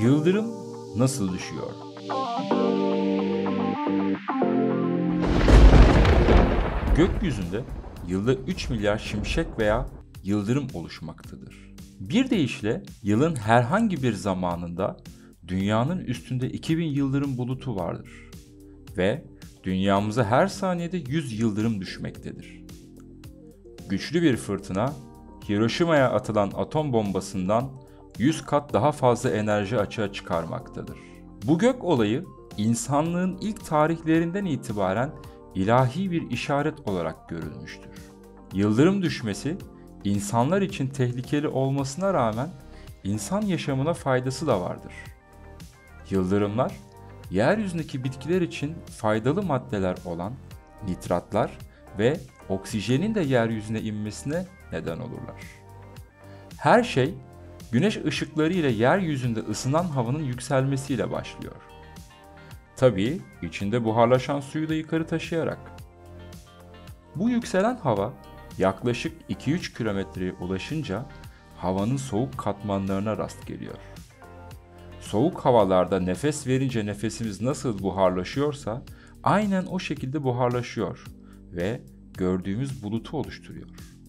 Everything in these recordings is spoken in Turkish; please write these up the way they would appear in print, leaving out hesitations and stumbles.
Yıldırım nasıl düşüyor? Gökyüzünde yılda 3 milyar şimşek veya yıldırım oluşmaktadır. Bir deyişle yılın herhangi bir zamanında dünyanın üstünde 2000 yıldırım bulutu vardır ve dünyamıza her saniyede 100 yıldırım düşmektedir. Güçlü bir fırtına, Hiroşima'ya atılan atom bombasından 100 kat daha fazla enerji açığa çıkarmaktadır. Bu gök olayı insanlığın ilk tarihlerinden itibaren ilahi bir işaret olarak görülmüştür. Yıldırım düşmesi insanlar için tehlikeli olmasına rağmen insan yaşamına faydası da vardır. Yıldırımlar yeryüzündeki bitkiler için faydalı maddeler olan nitratlar ve oksijenin de yeryüzüne inmesine neden olurlar. Her şey güneş ışıkları ile yeryüzünde ısınan havanın yükselmesiyle başlıyor. Tabii içinde buharlaşan suyu da yukarı taşıyarak. Bu yükselen hava yaklaşık 2-3 kilometreye ulaşınca havanın soğuk katmanlarına rast geliyor. Soğuk havalarda nefes verince nefesimiz nasıl buharlaşıyorsa aynen o şekilde buharlaşıyor ve gördüğümüz bulutu oluşturuyor.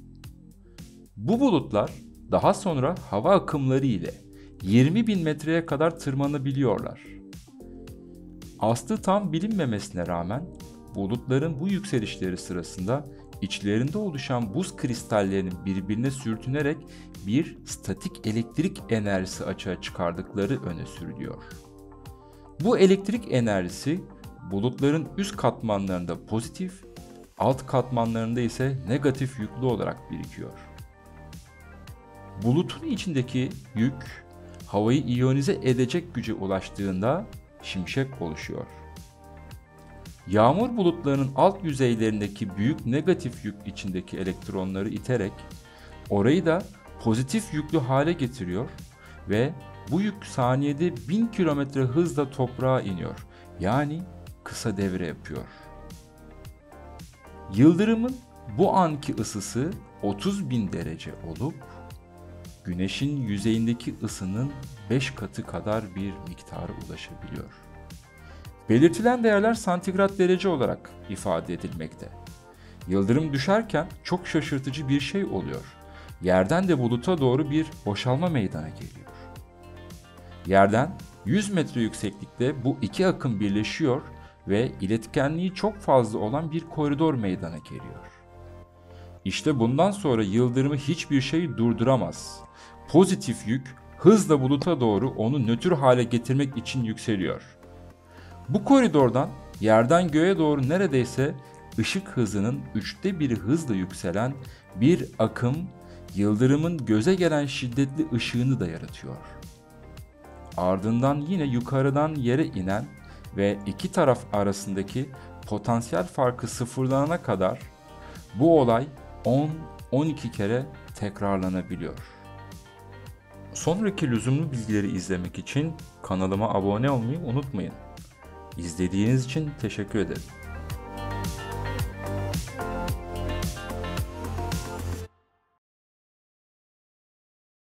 Bu bulutlar daha sonra hava akımları ile 20.000 metreye kadar tırmanabiliyorlar. Aslı tam bilinmemesine rağmen bulutların bu yükselişleri sırasında içlerinde oluşan buz kristallerinin birbirine sürtünerek bir statik elektrik enerjisi açığa çıkardıkları öne sürülüyor. Bu elektrik enerjisi bulutların üst katmanlarında pozitif, alt katmanlarında ise negatif yüklü olarak birikiyor. Bulutun içindeki yük havayı iyonize edecek güce ulaştığında şimşek oluşuyor. Yağmur bulutlarının alt yüzeylerindeki büyük negatif yük içindeki elektronları iterek orayı da pozitif yüklü hale getiriyor ve bu yük saniyede 1000 kilometre hızla toprağa iniyor. Yani kısa devre yapıyor. Yıldırımın bu anki ısısı 30.000 derece olup Güneşin yüzeyindeki ısının 5 katı kadar bir miktara ulaşabiliyor. Belirtilen değerler santigrat derece olarak ifade edilmekte. Yıldırım düşerken çok şaşırtıcı bir şey oluyor. Yerden de buluta doğru bir boşalma meydana geliyor. Yerden 100 metre yükseklikte bu iki akım birleşiyor ve iletkenliği çok fazla olan bir koridor meydana geliyor. İşte bundan sonra yıldırımı hiçbir şey durduramaz. Pozitif yük hızla buluta doğru onu nötr hale getirmek için yükseliyor. Bu koridordan yerden göğe doğru neredeyse ışık hızının 1/3 hızla yükselen bir akım yıldırımın göze gelen şiddetli ışığını da yaratıyor. Ardından yine yukarıdan yere inen ve iki taraf arasındaki potansiyel farkı sıfırlanana kadar bu olay 10-12 kere tekrarlanabiliyor. Sonraki lüzumlu bilgileri izlemek için kanalıma abone olmayı unutmayın. İzlediğiniz için teşekkür ederim.